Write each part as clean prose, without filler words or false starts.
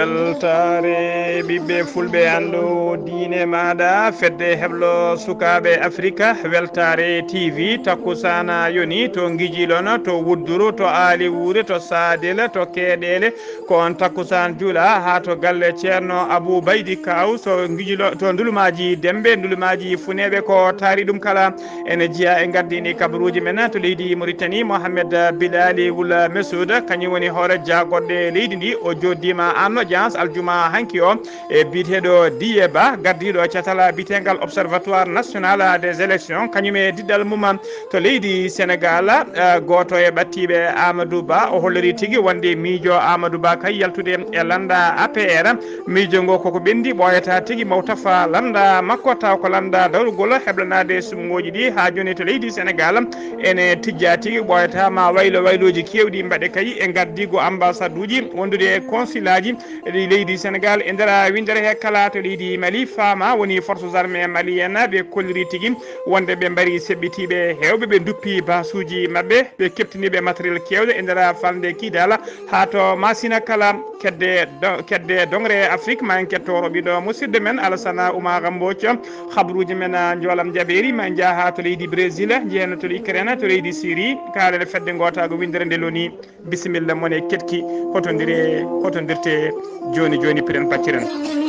weltare ɓiɓɓe fulɓe andu diine maɗa fedde heblo sukaɓe africa weltare tv takkusana yoni to guijiɗon to wudduru to aali wuure to sadel to keeɗele ko on takkusan juula ha to galle ceerno abou baydi kaw so guijilo to ndulumaji dembe ndulumaji funeɓe ko taari ɗum kala ene jeeya e gardini kabaruji men to leydi mauritanie mohamed bilali wula mesouda kañum woni hoore jagoɗɗe leydi ndi o joddima en audience aljuma hanki o e biteɗo diye ba gardiɗo catala bitegal observatoire national des élections kañum e diɗɗal mum to leydi sénégal goto e ɓattiɓe amadou ba o hollori tigui wonde miijo amadou ba kay yaltude e landa apr miijo ngo koko ɓendi ɓoyata tigui mawtafa landa makko taw ko landa dawrugol heblanade sumgoji ɗi ha joni to leydi sénégal ene tijja tigui ɓoyata ma wayloji kewɗi mbaɗe kay e gardigo ambassade uji wondude e consul aji ɗi leydi sénégal e nder windere he kala to leydi mali fama woni forces armées malienne ɓe kolliri tigui wonde ɓe mbari seɓɓitiɓe hewɓe ɓe duppi basuji mabɓe ɓe keptiniɓe matériel kewɗe e nder falde kidala ha to masina kala kedde dongre afrique ma en kettoro ɓiɗo musidɗo men alassana oumar mbocco habruji men jolam jaɓeri ma jaaha to leydi brésil jeeyano to ukraine to leydi syrie kalene fedde gotago windere nde loni bisimilla mone ketki hotodirte joni joni piren pacciren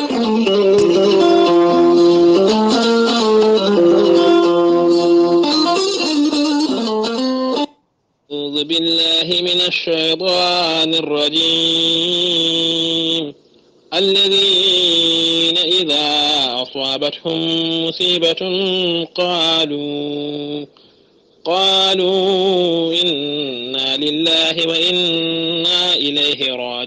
أعوذ بالله من الشيطان الرجيم الذين إذا أصابتهم مصيبة قالوا إنا لله وإنا إليه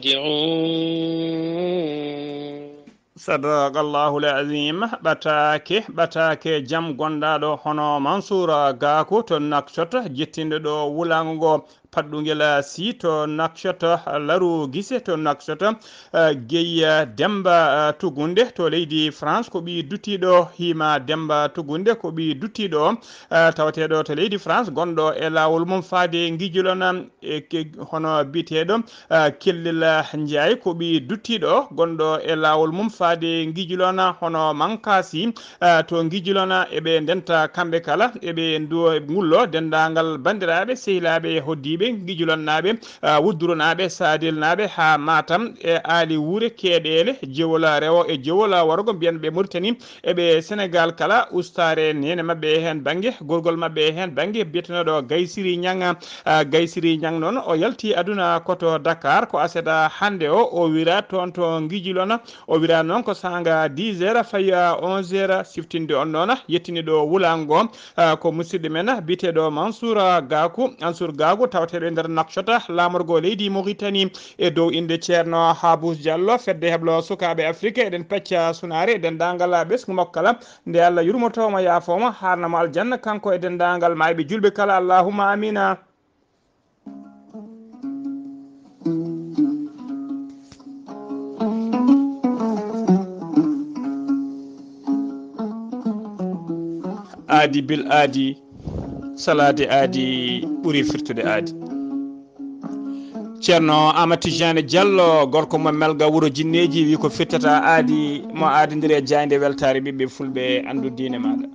راجعون صدق الله العظيم ɓatake jam gonɗaɗo hono mansour gakou to nakshot jettinɗo wulango paɗɗugel si to nakshota laru guise to nakshota gueya demba tugunde to leydi france ko ɓi duttiɗo hima demba tugunde ko ɓi duttiɗo tawateɗo to leydi france gonɗo e lawol mum faade guijulona e hono biteɗo kellel ndiaye ko ɓi duttiɗo gonɗo e lawol mum faade guijulona hono mankasi to guijulona eɓe denta kamɓe kala eɓe ngullo dendagal bandiraɓe sehilaɓe hoddiɓe guijulonnaɓe wudduronaɓe sadilnaɓe ha matam e aali wuure keeɗele jewola rewo e jewola wargo mbiyanɓe mauritanie eɓe sénégal kala ustare nene mabɓe hen banggue gorgol mabɓe hen banggue biyetenoɗo gaysiri ñang noon o yalti aduna koto dakar ko aseda hande o wira toon to guijulona o wira noon ko sanga 10 heures faya 11 heures siftinde on noon yettini ɗo wulango ko musidɗo men biteɗo mansour gakou tawateɗo e nder nakshota lamorgo leydi mauritanie e dow inde ceerno habous diallo fedde heblo sukaɓe afrique eɗen pecca sunare e dendagal ɓesgu makko kala nde allah yurmotomo yaafoma harnamo aljanna kanko e dendagal mayɓe julɓe kala allahumma amina. aadi bil aadi salade aadi ɓuuri firtude aadi ceerno amadou tidiane diallo gorko mo melga wuuro jinneji wi ko firtata aadi mo aadidiri e jayde weltare ɓiɓɓe fulɓe andu diine maɗa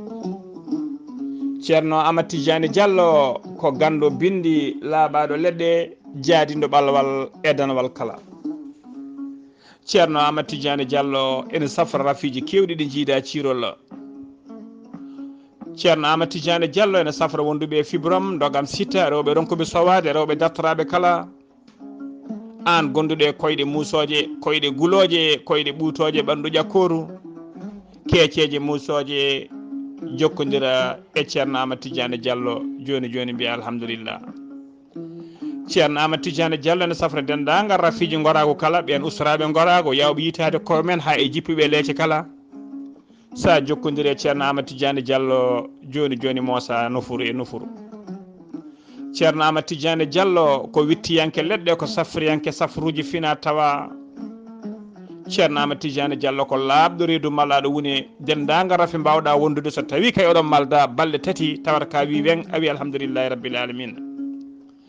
ceerno amadou tidiane diallo ko gando bindi laaɓaɗo leɗɗe jaadindo ɓalwal e danwal kala ceerno amadou tidiane diallo ene safra rafiji kewɗi ɗi jiida cirol ceerno amadou tidiane diallo ene safra wonduɓe fibrom dogam sitta rewɓe ronkuɓe sowade rewɓe dartoraɓe kala an gonduɗe koyɗe musoje koyɗe guloje koyɗe ɓuutoje ɓandu ƴakkoru keeceje musoje jokkodira e ceerno amadou tidiane diallo joni joni mbiya alhamdulillah ceerno amadou tidiane diallo ene safra dendagal rafiji gorago kala ɓen ustaraɓe gorago yawɓe yitade koye men ha e jippuɓe leece kala sa jokkodire ceerno amadou tidiane diallo joni joni moosa nofuru e nofuru ceerno amadou tidiane diallo ko wittiyanke leɗɗe ko safriyanke safruji fina tawa ceerno amadou tidiane diallo ko laaɓɗo reedu malɗaɗo woni dendagal rafi mbawɗa wondude so tawi kay oɗon malda balɗe tati tawata ka wi wen a wi alhamdoulillahi rabbil alamina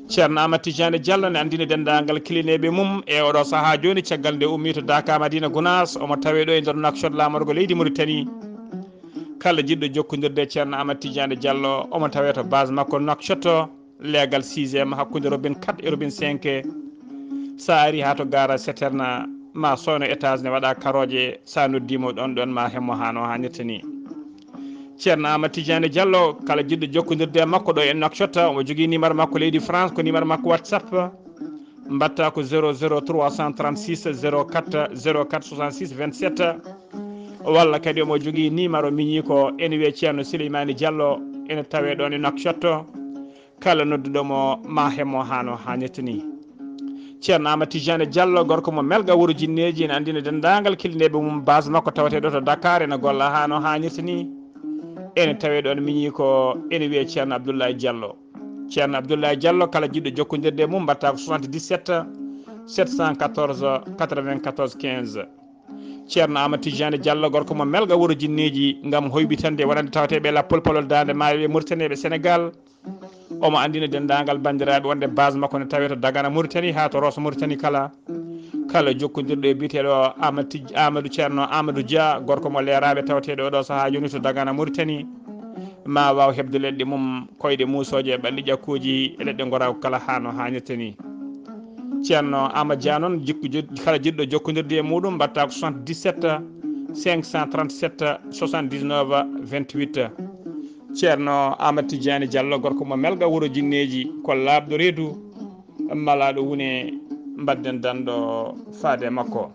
ceerno Amadou Tidiane Diallo ne andini dendagal kilineɓe mum e oɗo saaha joni caggal nde ummi to Dakar Madina Gounass omo tawe ɗo e nder Nouakchott lamorgo leydi Mauritanie kala jiɗɗo jokkodirde ceerno Amadou Tidiane Diallo omo tawe to base makko Nouakchott légal 6e hakkude robine 4 e robine 5 sa ari ha to gara Seterna ma sowno étage ne waɗa karoje sa noddimo ɗon ma hemmo hano ha nettani ceerno Amadou Tidiane Diallo kala jiɗɗo jokkodirde e makko ɗo e Nouakchott omo jogui numéro makko leydi France ko numéro makko WhatsApp mbatta ko 00336 04 66 27 walla kadi omo jogui numéro miñi ko ene wiye ceerno Souleymani Diallo ene tawe ɗon e Nouakchott kala nodduɗomo ma hemmo hano ha nettani ceerno Amadou Tidiane Diallo gorko mo melga wuuro jinneji ene andina dendagal kilineɓe mum base makko tawateɗo to Dakar ene golla hano ha nettani ene tawe ɗon miñi ko ene wiye ceerno Abdoulaye Diallo ceerno Abdoulaye Diallo kala jiɗɗo jokkodirde mum mbatta ko 77 714 94 15 ceerno Amadou Tidiane Diallo gorko mo melga wuuro jinneji gam hoybitande wonande tawateɓe la polpolol dande maayo Mauritanie ɓe Sénégal omo andina dendagal bandiraɓe wonde base makko ne tawe to Dagana Mauritanie ha to Rosso Mauritanie kala jokkodirɗo e biteɗo Amadou ceerno Amadou Dia gorko mo leeraɓe tawateɗo oɗo saaha joni to Dagana Mauritanie ma waw hebde leɗɗe mum koyɗe musoje e ɓalli ƴakkuji e leɗɗe goraw kala hano ha nettani ceerno Amadou Dia noon kala jiɗɗo jokkodirde e muɗum mbatta ko 77 537 79 28 ceerno Amadou Tidiane Diallo gorko mo melga wuuro jinneji ko labɗo reedu malaɗo wune mbadden danɗo faade makko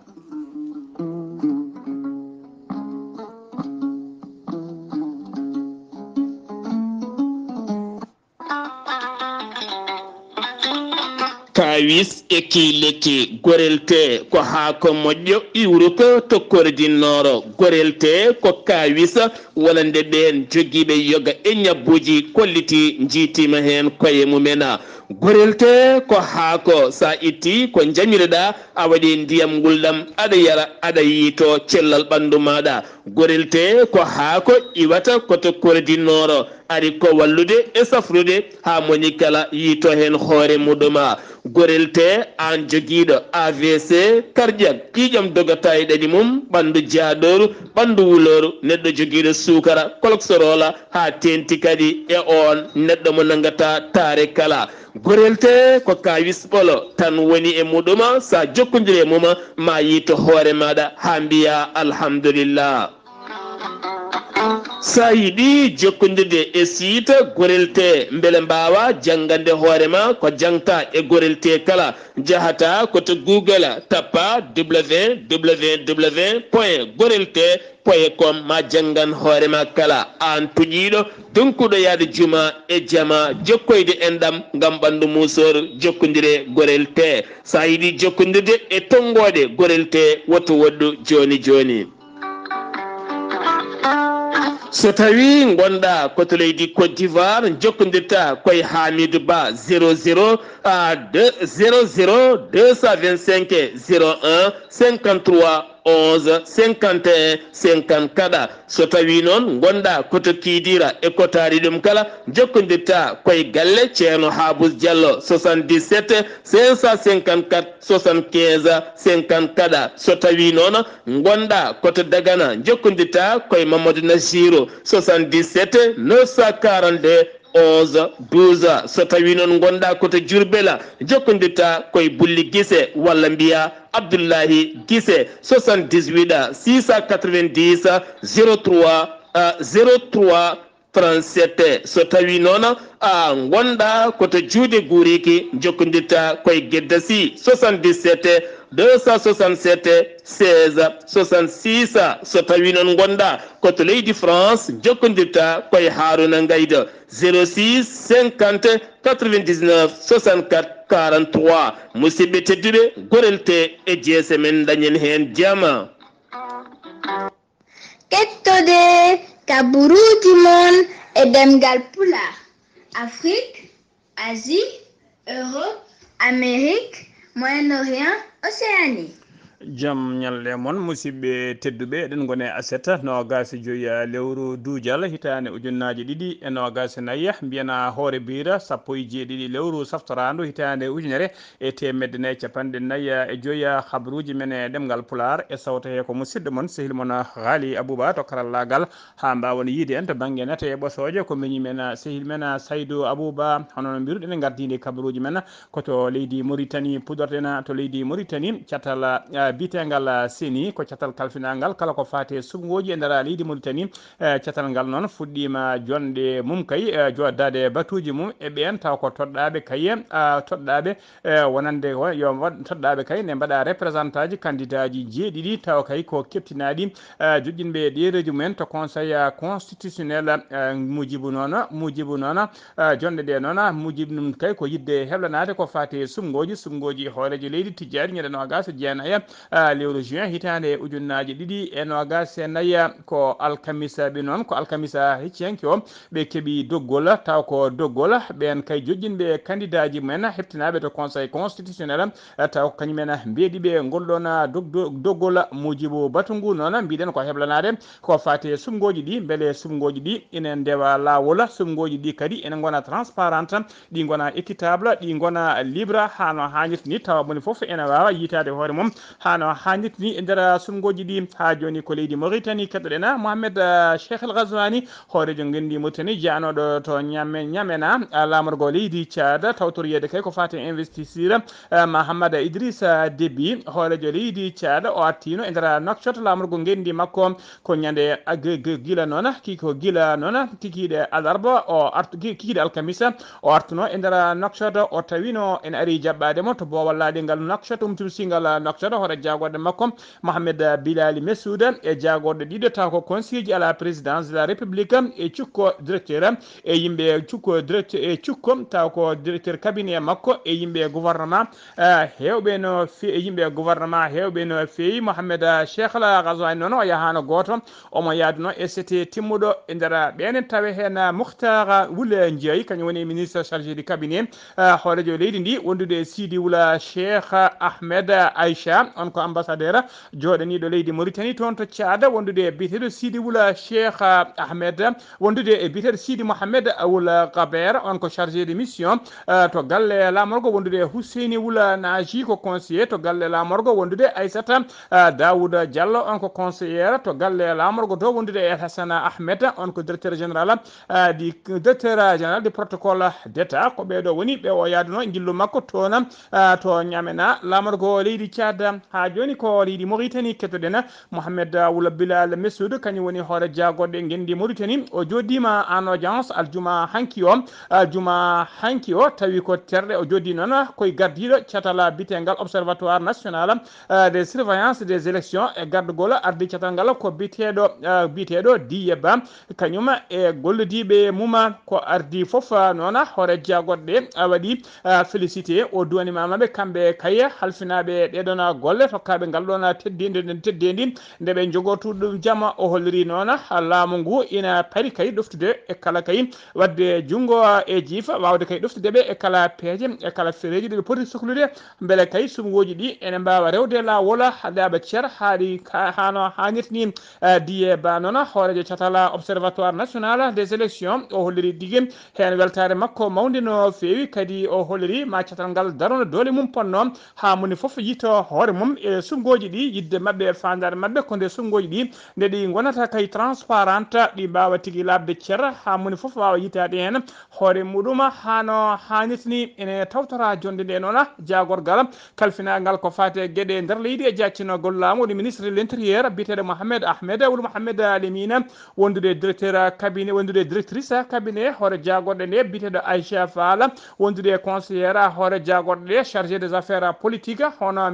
kawis eki lekki gorelte ko haako moƴƴo iwru ko tokkordinnoro gorelte ko kawis wolande ɓen jogiiɓe yoga e ñabbuji kolliti jiitima hen koye mumena gorelte ko haako sa itti ko jamireɗa a waɗi ndiyam guldam aɗa yara aɗa yiito cellal ɓandu maɗa gorelte ko haako iwata ko tokkordinnoro ari ko wallude e safrude ha moni kala yiito hen hoore muɗuma gorelte an jogiiɗo AVC cardiaque ƴiƴam dogata e ɗaɗi mum ɓandu jaaɗoru ɓandu wuloru neɗɗo jogiiɗo sukara cholesterol ha tenti kadi e on neɗɗo mo nangata taare kala gorelte ko kawis ɓolo tan woni e muɗuma sa jokkodiri e muma ma yiito hoore maɗa ha mbiya alhamdulillah sa yiɗi jokkodirde e site gorelte beele mbawa janggande hoorema ko jangta e gorelte kala jahata koto Google tappa www.gorelte.com ma janggan hoorema kala an tuƴiɗo donkuɗo yaade juma e jama jokkoyde enɗam gam ɓandu musor jokkodire gorelte sa yiɗi jokkodirde e tonggode gorelte woto woɗɗu joni joni so tawi gonɗa koto leydi Côte d'Ivoire jokkodirta koye Hamidou Ba 00 225 01 53 11 51 54 so tawi noon gonɗa koto Kidira e kotari ɗum kala jokkodirta koye galle ceerno Habous Diallo 77 554 75 54 so tawi noon gonɗa koto Dagana jokkodirta koye Mamadou Nasirou 77 942 11 12 so tawi noon gonɗa koto Diourbel jokkodirta koye Bulli Guisse walla mbiya Abdoullahi Guisse 78 690 03 37 so tawi noon gonɗa koto Juude Guriki jokkodirta koye Gueddasi 77 267 16 66 so tawi noon gonɗa koto leydi France jokkodirta koye Haruna Gayda 06 50 99 64 43 musidɓe tedduɓe gorelte e jeese men dañen hen jama kettode kaburuji mon e demgal pulaar Afrique, Asie, Europe, Amérique, Moyen-Orient, Océanie. jam ñalle mon musidɓe tedduɓe eɗen gone asetta nogas joyi lewru duujal hitande ujunnaji ɗiɗi e nogas nayyi mbiyana hoore bira sappo e jeeɗiɗi lewru saftorandu hitande ujunere e temedde nayyi capanɗe nayyi e joyi habaruji men e ɗemgal pular e sawta he ko musidɗo moon sehil moon haali abouba to karallagal ha mbawon yiide en to banggue nete e ɓosoje ko mini men sehil men Saydou Abouba hono no mbiruɗen e gardidi kabaruji men koto leydi Mauritanie pudorɗena to leydi Mauritanie catala bitengal seni ko catal kalfinangal kala ko fate sumgoji e nder leydi Mauritanie catal ngal noon fuɗɗima jonde mum kay joddade batuji mum e ɓen taw ko toɗɗaɓe kay toɗɗaɓe wonande yo toɗɗaɓe kay ne mbaɗa représentant ji candidat ji jeeɗiɗi taw kay ko keptinaɗi joƴƴinɓe ɗereji mumen to conseil constitutionnel mujibu noon jonde ɗe noon mujibu ɗum kay ko yidde heblanade ko fate sumgoji hooreji leydi tijjari ñande nogas jeenaya lewru juin hitande ujunnaji ɗiɗi e nogas e nayyi ko alkamisa ɓe noon ko alkamisa hecciyanke o ɓe keeɓi doggol taw ko doggol ɓen kay joƴƴinɓe candidat ji mumen heɓtinaɓe to conseil constitutionnel taw kañumen mbeɗiɓe ngolɗon doggol mujibu batu ngu noon mbiɗen ko heblanade ko fate sumgoji ɗi beele sumgoji ɗi ina ndewa lawol sumgoji ɗi kadi ene gona transparente ɗi gona équitable ɗi gona libre hano hannirta ni tawa moni foof ene wawa yitade hoore mum hano hannirta ni e nder sumgoji ɗi ha joni ko leydi Mauritanie keɗɗoɗen Mohamed Cheikh El Ghazouani hoorejo gendi Mauritanie janoɗo to ñamena lamorgo leydi Tchad tawtoriyede kay ko fate investisseur Mahamad Idrissa Déby hoorejo leydi Tchad o artino e nder Nouakchott lamorgo gendi makko ko ñande gila noon kiko gila noon kikiɗe alarba o kikiɗe alkamisa o artuno e nder Nouakchott o tawino en ari jaɓɓademo to bowallade ngal Nouakchott umtusigal Nouakchott hoore jagorɗe makko Mohamed Bilali Messouda e jagorɗe ɗiɗo taw ko conseiller à la présidence de la république e cukko directeur e yimɓe cukko directeur e cukko taw ko directeur cabinet makko e yimɓe gouvernement hewɓe no yimɓe gouvernement hewɓe no feewi Mohamed Cheikh El Ghazouani noon o yahano goto omo yaduno e c'était timmuɗo e nder ɓenen tawe hen Moukhtar Wule Ndiaye kañum woni ministre chargé du cabinet hoorejo leydi ndi wondude Sidi Wula Cheikh Ahmed Aïcha on ko ambassadeur joɗaniɗo leydi Mauritanie toon to Tchad wondude biteɗo Sidi Wula Cheikh Ahmed wondude e biteɗo Sidi Mohamed Wula Gaber on ko chargé de mission to galle lamorgo wondude Husseini Wula Naji ko conseiller to galle lamorgo wondude Aissata Daouda Diallo on ko conseillère to galle lamorgo to wondude El Hassan Ahmed on ko directeur général du protocole d'état ko ɓeɗo woni ɓe o yaduno jillu makko toon to ñamena lamorgo leydi Tchad ha joni ko leydi Mauritanie kettoɗen Mohamed Wula Bilal Messoud kañum woni hoore jagorɗe gendi Mauritanie o joddima en audience aljuma hanki o tawi ko terɗe o joddi noon koye gardiɗo catala bitengal observatoire national des surveillance des élections e gardugol ardi catal ngal ko biteɗo Diyeba kañum e gollidiɓe muma ko ardi foof noon hoore jagorɗe waɗi félicité o duwanimamaɓe kamɓe kaye halfinaɓe ɗeɗon golle tokkaɓe ngal ɗon teddedi nde ɓe jogotuɗo ɗum jamma o holliri noon laamu ngu ina paari kay ɗoftude e kala kay wadde junggo e jiifa wawde kay ɗoftudeɓe e kala peeje e kala fereji ɗeɓe poti sohlude beele kay sumgoji ɗi ene mbawa rewde lawol laaɓa ceer hano hannirtani Diyeba noon hoorejo catala observatoire national des élections o holliri tigui hen weltare makko mawde no fewi kadi o holliri ma catal ngal darono doole mum ponno ha moni foof yitto hoore mum e sumgoji ɗi yidde mabɓe fandare mabɓe ko nde sumgoji ɗi nde ɗi gonata kay transparente ɗi mbawa tigui labde ceer ha moni foof wawa yitade hen hoore muɗum hano hannirtani ene tawtora jonde nde noon jagorgal kalfinagal ko fate gueɗe nder leydi e jaccinogol laamu woni ministre de l' intérieur biteɗo Mohamed Ahmed Wul Mohamed Alimina wondude directeur cabinet wondude directrice cabinet hoore jagorɗe nde biteɗo Aïcha Fall wondude conseillére hoore jagorɗe ɗe chargé des affaires politiques hono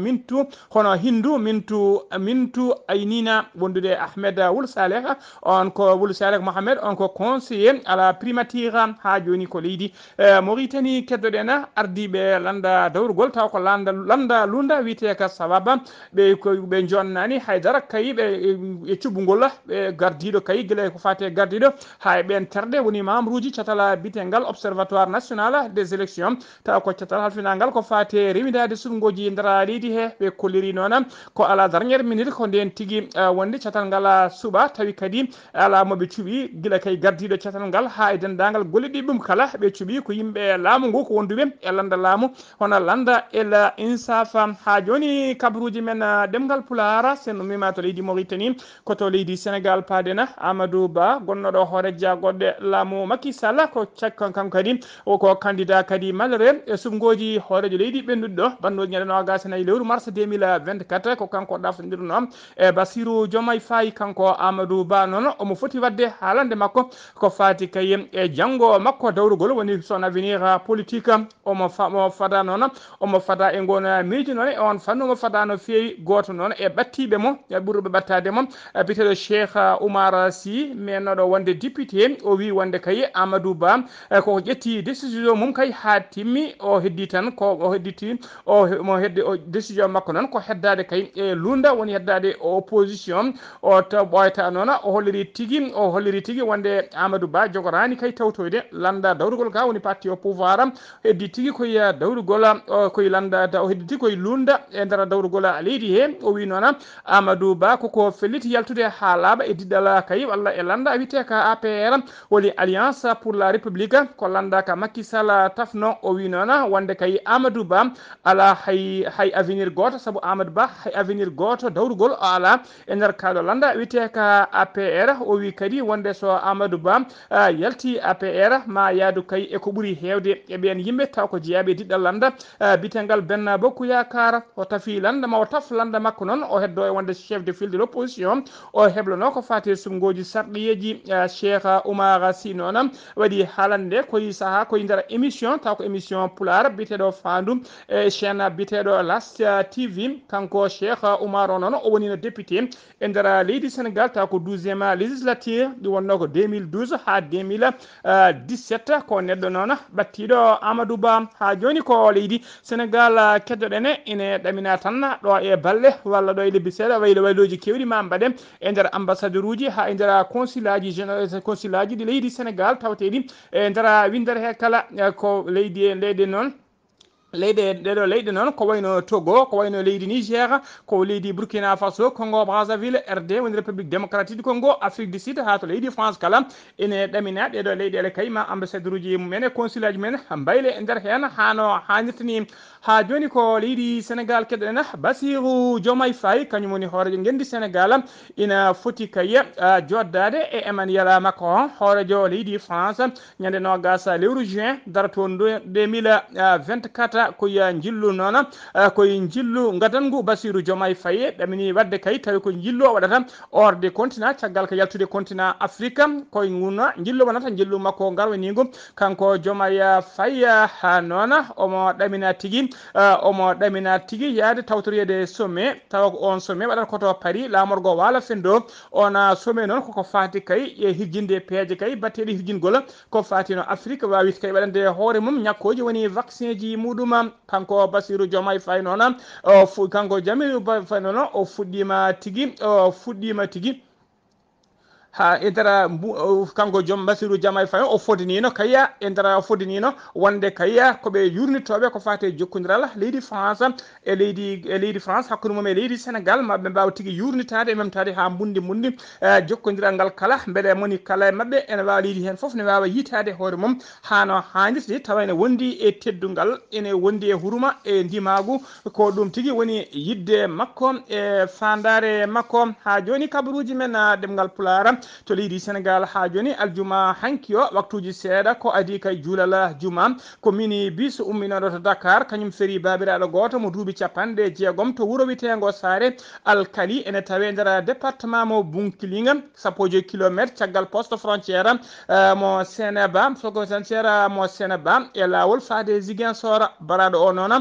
Mintu Aynina wondude Ahmed Wul Saleh on ko Wul Saleh Mohamed on ko conseiller à la primature ha joni ko leydi Mauritanie keddoɗen ardiɓe landa dawrugol taw ko landa lunda wiyete ka sababa ɓe jonnani haydara kay ɓe e cuɓugol ɓe gardiɗo kay guila ko fate gardiɗo ha e ɓen terɗe woni membruji catala bitengal observatoire national des élections taw ko catal halfinangal ko fate rewidade sumgoji nder leydi he ɓe kolli holliri noon ko ala dernière minute ko nden tigi wonde catal ngal suba tawi kadi ala moɓe cuuɓi gila kay gardiɗo catal ngal ha e dendagal golle ɗi ɗum kala ɓe cuuɓi ko yimɓe laamu ngu ko wonduɓe e landa laamu hono landa ela insafa ha joni kabaruji men ɗemgal pulara sen ummima to leydi Mauritanie koto leydi Sénégal paadena Amadou Ba gonnoɗo hoore jagoɗɗe laamu Macky Sall ko cakkan kanko kadi ko candidat kadi malre e sumgoji hoorejo leydi ɓennuɗo bannoji ñande nogas e nayyi lewru mars 2024 ko kanko ɗaftodirno e Bassirou Diomaye Faye kanko Amadou Ba noon omo foti wadde haalande makko ko fati kay e janggo makko dawrugol woni son avenir politique omo fada noon omo fada e gon miiji noon e on fannu omo fada no feewi goto noon e ɓattiɓe mo e ɓurɓe ɓattade mo biteɗo Cheikh Oumar Sy mennoɗo wonde député o wi wonde kay Amadou Ba ko ƴetti décision mum kay ha timmi o heddi tan ko o hedditi mo heddi o décision makko noon ko heddade kay e lunda woni heddade opposition o to ɓoyta noon o holliri tigui wonde Amadou Ba jogorani kay tawtoyde landa dawrugol ga woni parti au pouvoir heddi tigui koye dawrugol koye landa o heddi tigui koye lunda e nder dawrugol leydi he o wi noon Amadou Ba koko felliti yaltude ha laaɓa e diɗɗal kay walla e landa wiyete ka APR woni alliance pour la république ko landa ka Macky Sall tafno o wi noon wonde kay Amadou Ba ala hay avenir goto saabu Amadou Ba hay avenir goto dawrugol o ala e nder kaɗo landa wiyete ka APR o wi kadi wonde so Amadou Ba yalti APR ma yaadu kay e ko ɓuuri hewde e ɓen yimɓe taw ko jeeyaɓe diɗɗal landa bitengal Benno Bokk Yakar o tafi landa ma o taf landa makko noon o heddo e wonde chef de file de l'opposition o heblono ko fati sumgoji sarɗiyeji Cheikh Oumar Sy noon waɗi haalande koye saaha koye nder émission taw ko émission pular biteɗo fandu e chaîne biteɗo Las TV kanko Cheikh Oumar o noon o woni no député e nder leydi Sénégal taw ko 12e législature ɗi wonno ko 2012 ha 2017 ko neɗɗo noon ɓattiɗo Amadou Ba ha joni ko leydi Sénégal keddoɗene ine ɗamina tan ɗo e balle walla ɗo e lebbi seeɗa wayloji kewɗi ma mbaɗe e nder ambassadeur uji ha e nder consulat ji ɗi leydi Sénégal tawateɗi e nder windere he kala ko leydi noon ɗeɗo leyɗe noon ko wayno Togo ko wayno leydi Niger ko leydi Burkina Faso Congo Brazzaville RD woni République démocratique du Congo Afrique du Sud ha to leydi France kala ene ɗamina ɗeɗo leyɗele kay ma ambassadeur uji mumen e consulat ji men mbayle e nder hen hano hannirtani ha joni ko leydi Sénégal keɗoɗen Bassirou Diomaye Faye kañum woni hoorejo gendi Sénégal ina foti kay joddade e Emmanuel Macron hoorejo leydi France ñande nogas lewru juin darato 2024 koye jillu noon koye jillu gadangu Bassirou Diomaye Faye ɗamini wadde kay tawi ko jillu o waɗata orde continent caggal ko yaltude continent Afrique koye gunno jillu wonata jillu makko garwanigo kanko Diomaye Faye ha noon omo ɗamina tigui yaade tawtorede sommet tawa ko on sommet waɗata koto Paris lamorgo wala fendo on sommet noon koko fati kay e hirjinde peeje kay batteɗe hirjingol ko fati no Afrique wawi kay waɗande hoore mum ñakkoji woni vaccin ji muɗum kanko Bassirou Diomaye Faye noon kanko Diomaye Faye noon o fuɗɗima tigui ha e nder kanko Bassirou Diomaye Faye o fodinino kaya e nder fodinino wonde kaya koɓe yurnitoɓe ko fate jokkodiral leydi France e leydi France hakkude mum e leydi Sénégal maɓe mbawa tigui yurnitade e memtade ha mbundi jokkodiral ngal kala beele moni kala e mabɓe ene wawa leydi hen foof ne wawa yitade hoore mum hano hannirde tawa ene wondi e teddungal ene wondi e huruma e ndimagu ko ɗum tigui woni yidde makko e fandare makko ha joni kabaruji men ɗemgal Pulara to leydi Sénégal ha joni aljuma hanki o waktuji seeɗa ko adi kay juulal juma ko mini bis umminoɗo to Dakar kañum feri babiraɗo goto mo duuɓi 60 to wuuro witego Sare Alkali ene tawe nder département mo Bunkilinga 15 kilométre caggal poste frontiére mo Sénéba frontiére mo Sénéba e lawol faade Ziguinchor baraɗo o noon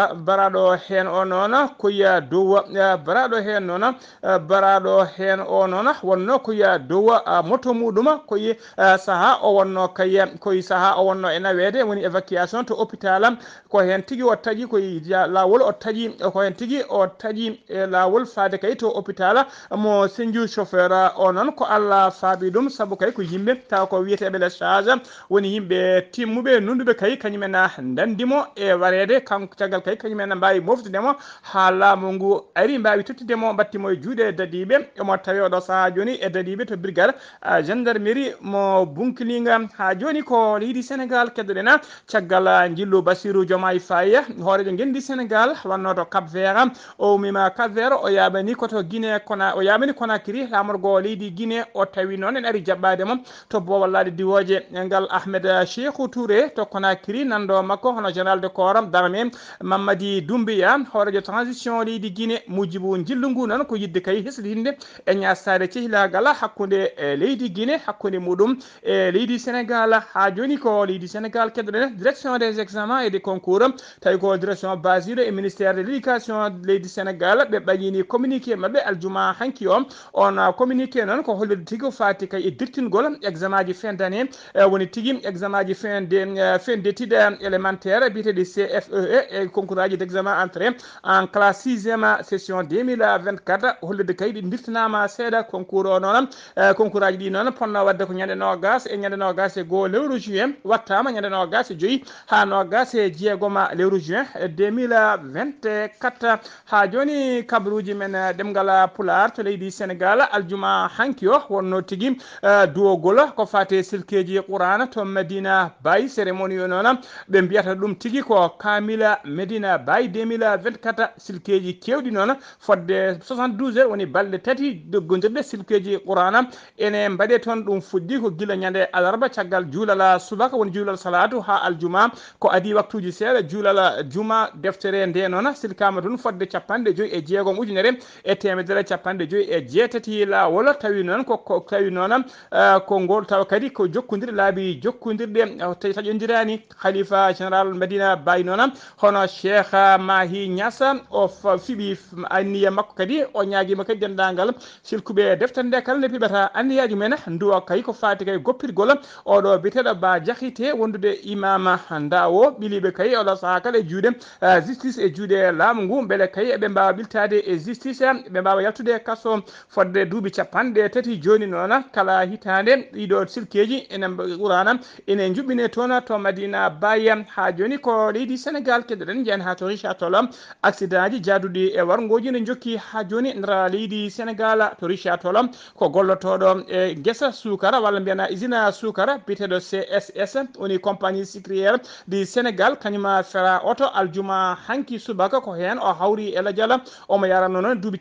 baraɗo hen o noon koye dow baraɗo hen o noon wonno koye dow moto muɗum koye saaha o wonno koye saaha o wonno e nawede woni évacuation to hôpital ko hen tigui o taaƴi koye lawol o taaƴi ko hen tigui o taaƴi e lawol faade kay to hôpital mo Sendiou chauffeur o noon ko Allah faaɓi ɗum saabu kay ko yimɓe taw ko wiyeteɓe les charge woni yimɓe timmuɓe nunduɓe kay kañumen dandimo e warede kanko caggal kay kañumen mbawi moftudemo ha laamu ngu ari mbawi tottidemo battimo e juuɗe dadiɓe omo tawi oɗo saaha joni e dadiɓe to brigade gendarmerie mo Bounkilinga ha joni ko leydi Sénégal keddoɗen caggal jillu Bassirou Diomaye Faye hoorejo gendi Sénégal wanno to Cap Vert o umima Cap Vert o yaɓani koto Guinée o yaɓani Conakry lamorgo leydi Guinée o tawi noon en ari jaɓɓade mom to bowallade diwoje ngal Ahmed Cheikhou Touré to Conakry nando makko hono général de corps d'armée Mamadi Doumbouya hoorejo transition leydi Guinée Mujibou jillu ngu noon ko yidde kay hesɗinde e ñastade cehilagal hakkude leydi Guinée hakkude muɗum e leydi Sénégal ha joni ko leydi Sénégal keddoɗen direction des examens et des concours tawi ko direction basile e ministère de l'éducation leydi Sénégal ɓe ɓañini communiqué mabɓe aljuma hanki o on communiqué noon ko hollude tigui fati kay e dirtingol examen ji fin d'année woni tigui examen ji fin d'étude élémentaire biyeteɗi CFEE e concours aji d' examen entrée en classe 6e session 2024 hollude kay ɗi dirtinama seeɗa concours o noon concours aji ɗi noon ponno wadde ko ñande nogas e ñande nogas e goho lewru juin wattama ñande nogas e joyyi ha nogas e jeegoma lewru juin 2024 ha joni kabaruji men ɗemgal pular to leydi Sénégal aljuma hanki o wonno tigui duwogol ko fate silkeji Qur'ana to Medina Baye cérémonie o noon ɓe mbiyata ɗum tigui ko Kamila Medina Baye 2024 silkeji kewɗi noon fodde 72 heures woni balɗe tati doggodirɗe silkeji Qur'ana ene mbaɗe toon ɗum fuɗɗi ko guila ñande alarba caggal juulal subaka woni juulal salatu ha aljuma ko adi waktuji seeɗa juulal juma deftere nde noon silkama toon fodde 56 ujunere e temedere 56 lawol tawi noon ko tawi noon ko ngol taw kadi ko jokkodir laabi jokkodirɗe taƴodirani khalifa général Medina Baye noon hono Cheikh Mahi Niass o fiɓi anniya makko kadi o ñaguima kadi dendagal silkuɓe deftere nde kala nde piɓata anniyaji men duwa kay ko fati kay goppirgol oɗo biteɗo Ba Diakhité wondude imama Ndawo ɓiliɓe kay oɗo saaha kala e juuɗe justice e juuɗe laamu ngu beele kay eɓe mbawa ɓiltade e justice ɓe mbawa yaltude kaso fodde duuɓi 30 joni noon kala hitande ɗiɗo silkeji ene Qur'ana ene juɓɓine toon to Madina Baye ha joni ko leydi Sénégal keddoɗen jeen ha to Richard Toll accident ji jaaduɗi e wargoji ne jokki ha joni nder leydi Sénégal to Richard Toll ko gollotoɗo e guesa sukara walla mbiyana usine sukara biteɗo CSS woni compagnie sucrière du Sénégal kañuma fera auto aljuma hanki subaka ko hen o hawri e ladial omo yaranno noon duuɓi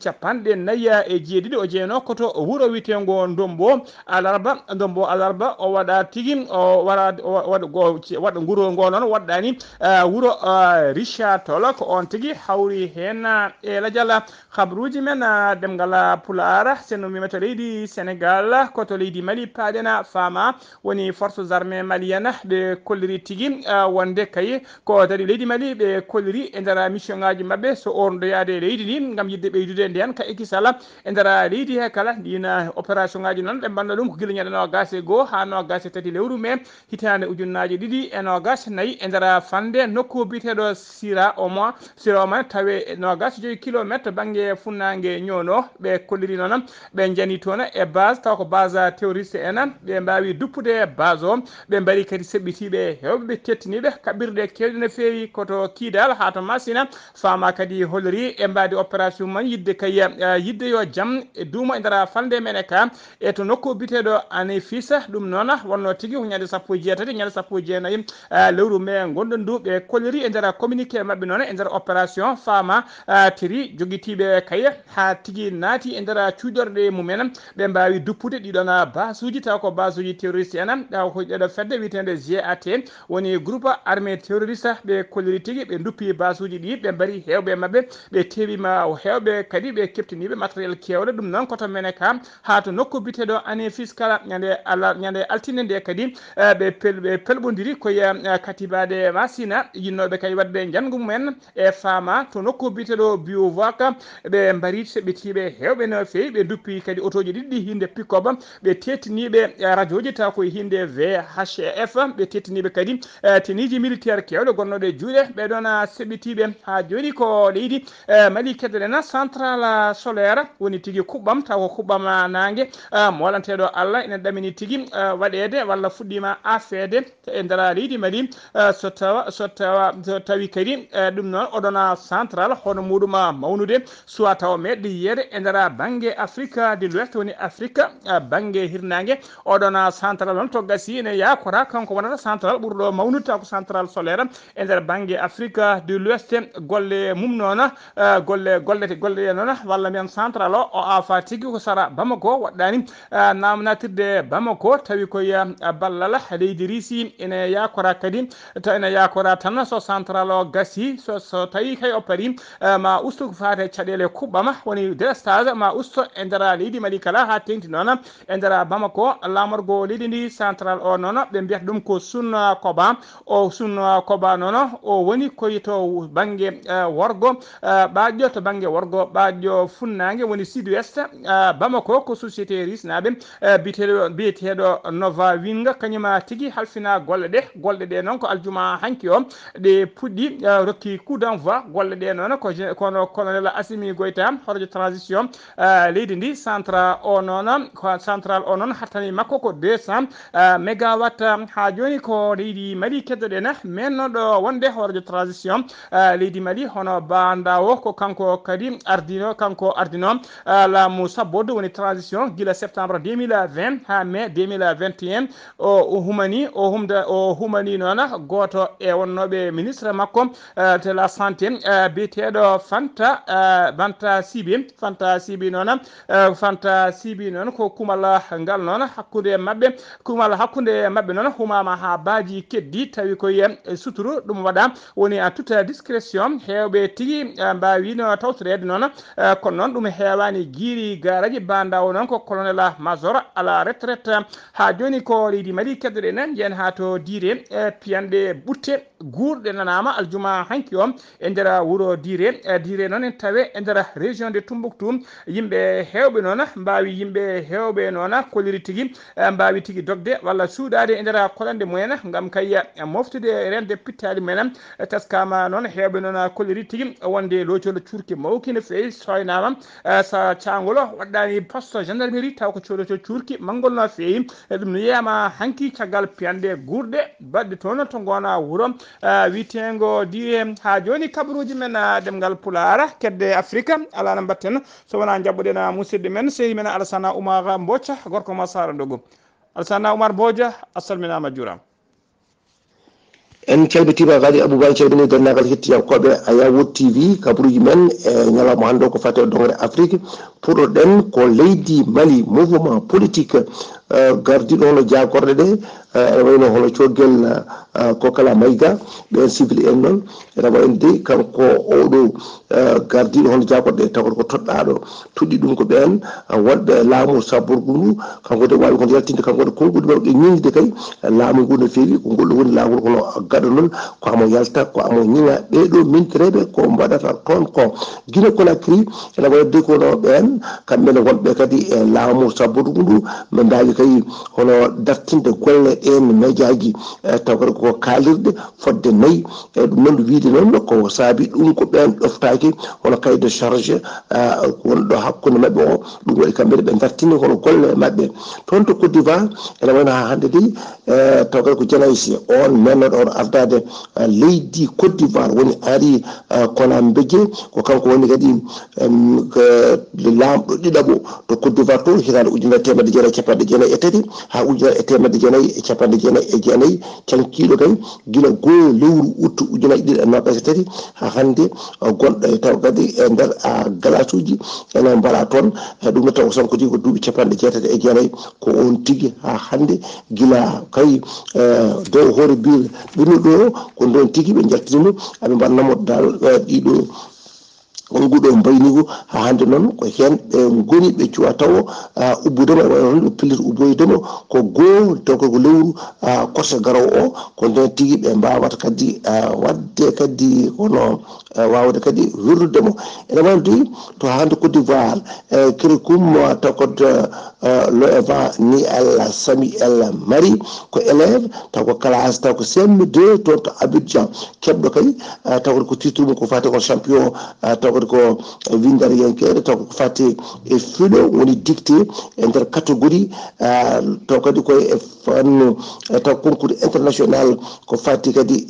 4 o jeeyno koto wuuro witego Ndombo alarba o waɗa tigui o waɗa guuro ngo noon waɗɗani wuuro Richard Toll ko on tigui hawri hen e ladial habruji men ɗemgal Pular sen wima to leydi Sénégal koto leydi Mali paɗena fama woni forces armées malienne ɓe kolliri tigui wonde kay ko tadi leydi Mali ɓe kolliri e nder mission ngaji mabɓe so ordoyade leydi ndi gam yidde ɓeydude nden ka ekisal e nder leydi he kala ɗina opération ngaji noon ɓe mbanno ɗum ko guila ñande nogas e goho ha nogas e tati lewru mai hitande ujunnaji ɗiɗi e nogas nayyi e nder fande nokku biteɗo sira o man tawe nogas 5 kilométre banggue funnague ñoono ɓe kolliri noon ɓe jani toon e base taw ko base terroriste en ɓe mbawi duppude base o ɓe mbaɗi kadi seɓɓitiɓe hewɓe ɓe tettiniɓe kaɓirɗe kewɗe no fewi koto Kidal ha to Massina fama kadi holliri e mbadi opération man yidde kay yidde yo jaam e duuma e nder fande men ka e to nokku biteɗo ane fils ɗum noon wonno tigui ko ñande 16 ñande 19 lewru mai gonɗon du ɓe kolliri e nder communiqué mabɓe noon e nder opération fama tiri joguitiɓe kay ha tigui naati e nder cuuɗorɗe mumen ɓe mbawi duppude ɗiɗon basuji taw ko basuji terroriste en ko ɗeɗo fedde witende GAT woni groupe armé terroriste ɓe kolliri tigui ɓe duppi basuji ɗi ɓe mbari hewɓe mabɓe ɓe tewima hewɓe kadi ɓe keptiniɓe matériel kewɗe ɗum noon koto mene ka ha to nokku biteɗo année fiscale ñande altine nde kadi ɓe pelɓodiri koye katibade Massina yinnoɓe kay wadde janggu mumen e fama to nokku biteɗo biovoc ɓe mbari seɓɓitiɓe hewɓe no fewi ɓe duppi tampi kadi otoji ɗiɗɗi hinde pick-up ɓe tettiniɓe radioji taw koye hinde VHF ɓe tettiniɓe kadi teniji militaire kewɗe gonnoɗe juuɗe ɓeɗon seɓitiɓe ha joni ko leydi Mali keddoɗen central solaire woni tigui kuɓɓam taw ko kuɓɓam nangue molanteɗo Allah ene ɗamini tigui waɗede walla fuɗɗima afede e nder leydi Mali so tawi kadi ɗum noon oɗon central hono muɗum mawnude soit taw meɗɗo yiyede e nder banggue Afrique de l'Ouest woni Afrique banggue hirnague oɗon central noon to gasi ene yakora kanko wonata central ɓurɗo mawnude taw ko central solaire e nder banggue Afrique de l'Ouest golle mum noon golle noon walla mbiyan central o afa tigui ko sara Bamako waɗɗani namnatirde Bamako tawi koye ballal leydi Russie ene yakora kadi taw ene yakora tan so central o gasi so tawi kay o paari ma usto ko fate caɗele kuɓɓama woni délestage ma usto e nder leydi Mali kala ha tengti noon e nder Bamako lamorgo leydi ndi central o noon ɓe mbiyata ɗum ko Sun Koba noon o woni koyto banggue worgo ɓaƴƴo to banggue worgo ɓaƴƴo funnague woni sud-ouest Bamako ko société russe naɓe biyeteɗo Nova Wing kañuma tigui halfina golle ɗe noon ko aljuma hanki o ɗe puɗɗi rokki coup d'envoi golle ɗe noon kono colonel Assimi Goïta horejo transition leydi ndi central o noon hattani makko ko 200 mégawatt ha joni ko leydi Mali keddoɗen mennoɗo wonde horejo transition leydi Mali hono bandawo ko kanko kadi ardino laamu sabbode woni transition guila septembre 2020 ha mai 2021 o humani noon goto e wonnoɓe ministre makko de la santé biyeteɗo Fanta Sibi noon ko kumal ngal noon hakkude mabɓe noon humama ha baaji keddi tawi koye suturu ɗum waɗa woni en toute discrétion hewɓe tigui mbawino tawtorede noon kono noon ɗum hewani guiri garaji bandawo noon ko colonel major à la retraite ha joni ko leydi Mali keddoɗen yen ha to diire piyanɗe ɓutte guurɗe nanama aljuma hanki o e nder wuuro diire noon en tawe e nder région de Tombouctou yimɓe hewɓe noon hewɓe noon koliri tigui mbawi tigui dogde walla suuɗade e nder kolande mumen gam kay moftude rende pittali mumen teskama noon hewɓe noon koliri tigui wonde locolo curki mawki no fewi soynama sa cangolo waɗɗani poste gendarmerie taw ko coloto curki mangol no fewi ɗum no yiyama hanki caggal piyanɗe guurɗe baɗɗe toon to gona wuuro witengo diire ha joni kabaruji men demgal Pulara kedde Afrique ala no mbatten so wona jabɓoɗen musidɗo men sehil men Alassane Oumar Mbodja gorko mo Sara Ndogo Alassane Oumar Mbodja a salminama juurama en calbitima kadi Aboubacry calmini dennagal hettiyankoɓe Ayawood TV kabaruji men e ñalawma hande ko fate dongre Afrique puɗoɗen ko leydi Mali mouvement politique gardiɗo hono jagorɗe ɗe ene wayno hono coggel Kokala Mayiga ɓen civil en noon ene wayno kanko oɗo gardiɗo hono jagorɗe tawata ko toɗɗaɗo tuɗɗi ɗum ko ɓen wonɓe laamu sabborgu ndu kanko de wawi kon yaltinde kanko de kongude mawɗe ñingde kay laamu ngu no fewi ko ngol woni laamu hono gaɗa noon ko amo yalta ko amo ñiŋa ɓeɗo mintireɓe ko mbaɗata toon ko Guinée Conakry ene wayde kono ɓen kamɓene wonɓe kadi e laamu sabborgu ndu ɓe mbawi kay hono dartinde golle ɗen médiaji taw kadi ko kalirɗe fodde nayyi e ɗum noon wiide noon ko saabi ɗum ko ɓen ɗoftaki hono cahier de charge wonɗo hakkude mabɓe o ɗum waɗi kamɓene ɓe dartini hono golle mabɓe toon to Côte d'Ivoire ene wayno ha hande de taw kadi ko Janaysi on mennoɗo on ardade leydi Côte d'Ivoire woni Henri Konan Bédié ko kanko woni kadi lamɗo ɗiɗaɓo to Côte d'Ivoire to hitande ujunere temedde jeenayyi capanɗe jeenayyi e tati ha ujunere temedde jeenayyi e capanɗe jeenayyi e jeenayyi cankiɗo kay guila goho lewru août ujunere ɗiɗi e nogas e tati ha hande gonɗo e taw kadi e nder glace uji ene mbaɗa toon ɗum ne taw sanko tigui ko duuɓi capanɗe jeetati e jeenayyi ko on tigui ha hande guila kay dow hoore biir ɓurno ɗo ko ɗon tigui ɓe jaltinimo aɓe mbaɗnamo dal ɗiɗo nguɗo mbaynigo ha hande noon ko hen ɓe goni ɓe cuwa taw ubbudema ɓe pillita ubboydema ko goo taw ko lewru korse garowo o ko nden tigui ɓe mbawata kadi wadde kadi hono wawde kadi wirdudemo ene wayno to hande Côte d'Ivoire curriculum taw ko Loeva ni El Sami El Mari ko élève taw ko classe taw ko CM2 toon to Abidjan keɓɗo kay taw ko titre mum ko fati ko champion taw ko windare yenkede taw ko fati e fiɗo woni dicté e nder catégorie taw kadi koye fanno taw concours international ko fati kadi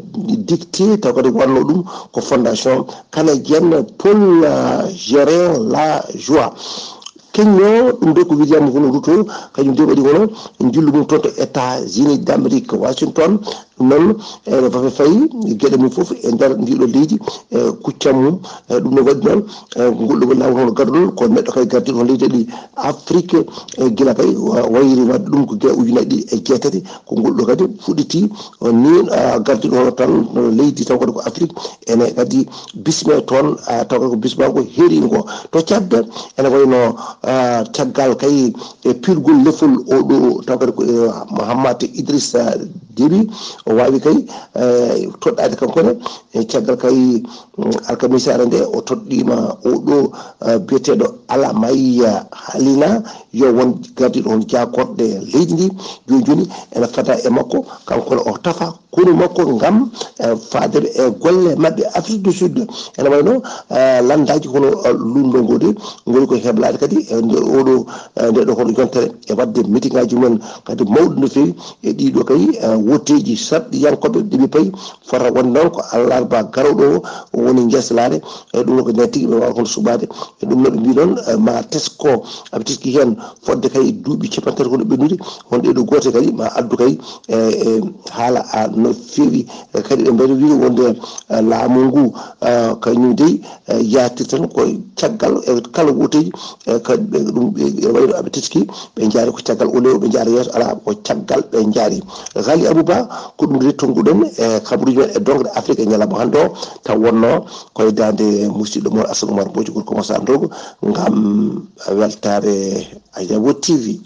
dicté taw kadi wanno ɗum ko fondation canadienne Paul Gérin La Joie keñño ɗum de ko wiidiyama hono ruto kañum de waɗi hono jillu mum toon to États-Unis d'Amérique Washington noon ene fafe fayi gueɗe mum foof e nder ndiɗo leydi kuccam mum ɗum ne waɗi noon ngolɗo lawol hono garɗol ko neɗɗo kay gardiɗo hono leydi ɗi Afrique guila kay wayri wadde ɗum ko gueɗe ujunaji ɗiɗi e jeetati ko ngolɗo kadi fuɗɗiti ni gardiɗo hono tan leydi taw kadi ko Afrique ene kadi bisme toon taw kadi ko bisma ko heeringo to cadde ene wayno caggal kay e pirgol lefol oɗo taw kadi ko Mouhammad Idrissa Déby o wawi kay toɗɗade kankone e caggal kay alkamisa nde o toɗɗima oɗo biyeteɗo Alamaya Halina yo won gardiɗo on jakorɗe leydi ndi joni joni ene fada e makko kankone o tafa kono makko ngam fadere e golle mabɓe Afrique du Sud ene wayno landaji hono lundo ngode goni ko heblade kadi e nder oɗo ndeɗo hono yontere e wadde meeting ngaji mumen kadi mawɗo no fewi e ɗiɗo kay wotteji sabɗi yankoɓe ɗeɓi payi fota wonde noon ko allarba garoɗo o woni jeeslade e ɗum ko nden tigui ɓe wawa hono suɓade e ɗum noon ɓe mbi noon ma tesko aɓe teski hen fodde kay duuɓi capantati hono ɓennude hono ɗeɗo gote kadi ma addu kay e haala no fewi kadi ɓe mbaɗi wi wonde laamu ngu kañum dey yatir tan ko caggal e kala woteji kadi ɓe ɗum ɓe wayno aɓe teski ɓe jaari ko caggal olew ɓe jaara yeeso ala ko caggal ɓe jaari Ghali Abouba ko ɗum rettonguɗen e kabaruji men e dongde Afrique e ñalawma hande o taw wonno koye dande musidɗo moon Assane Oumar Mbodji Gorko Moussa Ndogo ngam weltare Ajawo TV.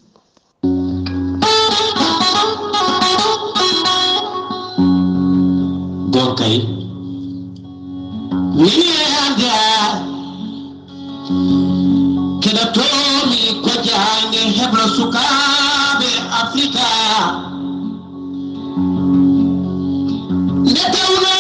Gorkay wiyeande keɗotomi ko jange heblo sukaɓe Afrika nde tawno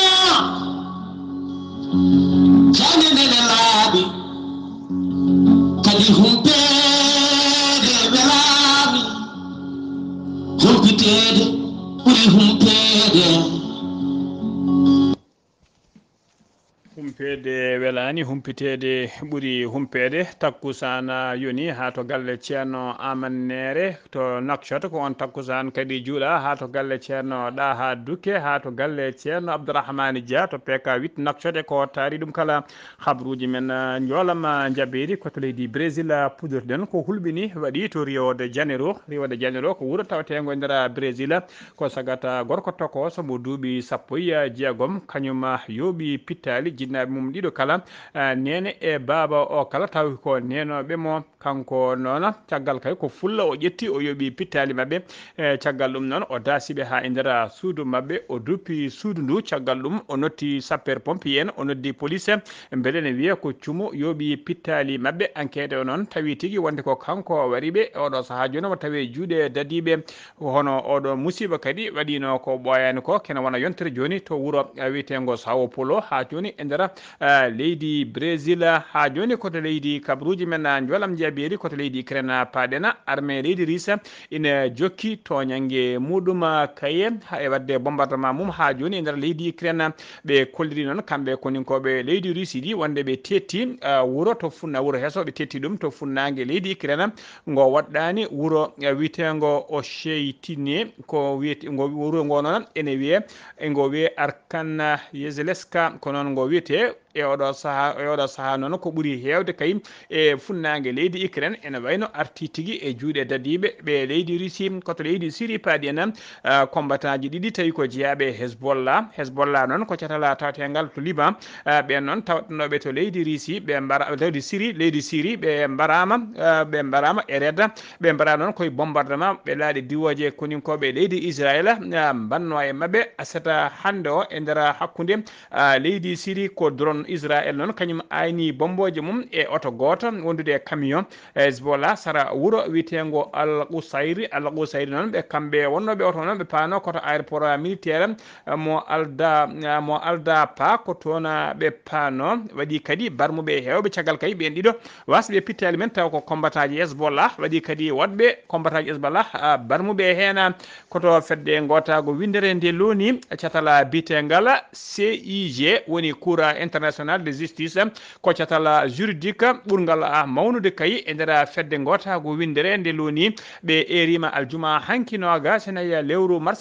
jange ndene laaɓi kadi humpede welami humpitede ɓuri humpede humpede welani humpitede ɓuuri humpede takkusana yoni ha to galle ceerno Amannere to Nouakchott ko on takkusan kadi juuɗa ha to galle ceerno Ɗaha Dukke ha to galle ceerno Abdourahmane Dia to PK8 Nouakchott e ko taari ɗum kala habruji men joolam jaɓɓedi koto leydi Brésil pudorɗen ko hulɓini waɗi to Rio de Janeiro ko wuuro tawetego e nder Brésil ko sagata gorko toko somo duuɓi sappo e jeegom kañum yooɓi pittali jinnaɓe mum ɗiɗo kala nene e baba o kala tawi ko nenoɓe mo kanko noon caggal kay ko fulla o ƴetti o yooɓi pittali mabɓe caggal ɗum noon o daasiɓe ha e nder suudu mabɓe o duppi suudu ndu caggal ɗum o notti sapeur pompier en o noddi police beele ne wiiya ko cuumo yooɓi pittali mabɓe enquête o noon tawi tigui wonde ko kanko wariɓe oɗo saaha joni omo tawi juuɗe dadiɓe hono oɗo musiba kadi waɗino ko ɓoyani ko kene wona yontere joni to wuuro wiyetego Sao Paulo ha joni e nder leydi Brésil ha joni koto leydi kabaruji men joolam jeeɓeri koto leydi Ukraine paɗena armée leydi Russe ina jokki toñangue muɗum kaye e wadde bombardement mum ha joni e nder leydi Ukraine ɓe kolliri noon kamɓe koninkoɓe leydi Russie ɗi wonde ɓe tetti wuuro to funna wuuro heeso ɓe tetti ɗum to funnague leydi Ukraine ngo waɗɗani wuuro witego o Cheytine ko wiyete ngo wuuro ngo noon ene wiye ngo wiye Arkana Yezeleska ko noon ngo wiyete e oɗo saha noon ko ɓuri hewde kay e funnague leydi Ukraine ene wayno arti tigui e juuɗe dadiɓe ɓe leydi Russie koto leydi Syrie paadi en combattant ji ɗiɗi tawi ko jeeyaɓe Hezbollah noon ko catala tawetegal to Liban ɓen noon tawatnoɓe to leydi Russie ɓe mbara leydi Syrie ɓe mbarama e redda ɓe mbara noon koye bombardement ɓe laaɗi diwoje koninkoɓe leydi Israël banno e mabɓe asata hande o e nder hakkude leydi Syrie ko drone Israël noon kañum ayni bomboje mum e oto goto wondude e camion Hezbollah sara wuro witengo Al Qusayri noon ɓe kamɓe wonnoɓe oto noon ɓe paano koto aéroport militaire mo alda pa ko toon ɓe paano waɗi kadi barmuɓe hewɓe caggal kay ɓen ɗiɗo wasɓe pittali men taw ko combattant ji Hezbollah waɗi kadi woɗɓe combattant ji Hezbollah barmuɓe hen koto fedde gotago windere nde loni catala bitengal CIG woni cour international de justice ko catala juridique ɓurgal mawnude kay e nder fedde gotago windere nde loni ɓe erima aljuma hankinoga senayi lewru mai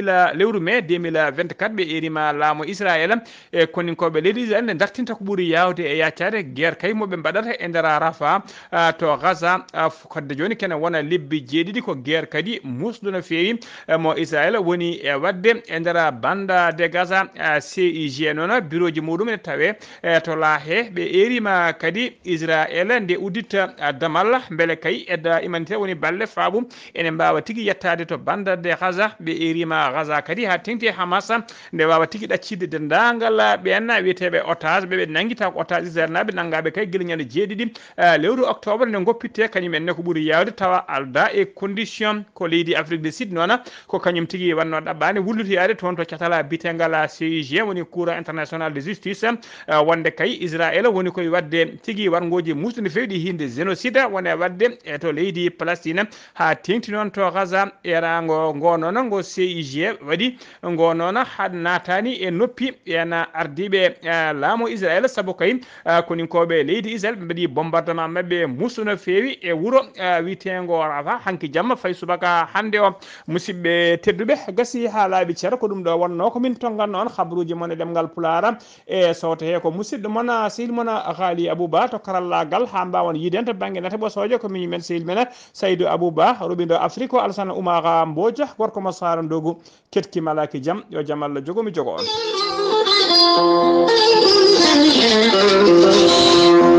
2024 ɓe erima laamu Israël e koninkoɓe leydi Israël nde dartinta ko ɓuuri yawde e yaccade guerre kay moɓe mbaɗata e nder Rafa to Gaza kodde joni kene wona lebbi 7 ko guerre kadi musɗo no fewi mo Israël woni e wadde e nder banda de Gaza CIG noon bureau ji muɗum ne tawe to laahe ɓe erima kadi Israël nde uddita damal beele kay edda humanitaire woni balle faabu ene mbawa tigui yettade to banda de Gaza ɓe erima Gaza kadi ha tengti Hamas nde wawa tigui ɗaccide dendagal ɓen wiyeteɓe otage ɓeɓe nanguita ko otage Israël naɓe nangaɓe kay guila ñande 7 lewru octobre nde goppitte kañum enne ko ɓuuri yawde tawa alda e condition ko leydi Afrique du Sud noon ko kañum tigui wanno ɗaɓɓani wullutoyade toon to catala bitegal CIG woni cour international de justice wonde kay Israël woni koye wadde tigui wargoji musɗi no fewi ɗi hinde génocide wone wadde e to leydi Palestine ha tengti noon to Gaza erago ngo noon ngo CIG waɗi ngo noon had natani e noppi ena ardiɓe laamu Israël saabu kay koninkoɓe leydi Israël ɓe mbaɗi bombardement mabɓe musɗo no fewi e wuuro witego Rafa hanki jamma fay subaka hande o musidɓe tedduɓe gasi ha laaɓi ceero ko ɗum ɗo wonno komin tonganno on habaruji moon e ɗemgal Pulaar e sawto he ko musidɗo moon sehil moon Haali Abouba to karallagal ha mbawon yiden to banggue nate ɓosojo ko min men sehil men Saydou Abouba ruɓiɗo Afrique o Alassane Oumara Mbodja gorko mo Sara Ndogu ketki malaki jaam yo jaam Allah jogo mi jogo on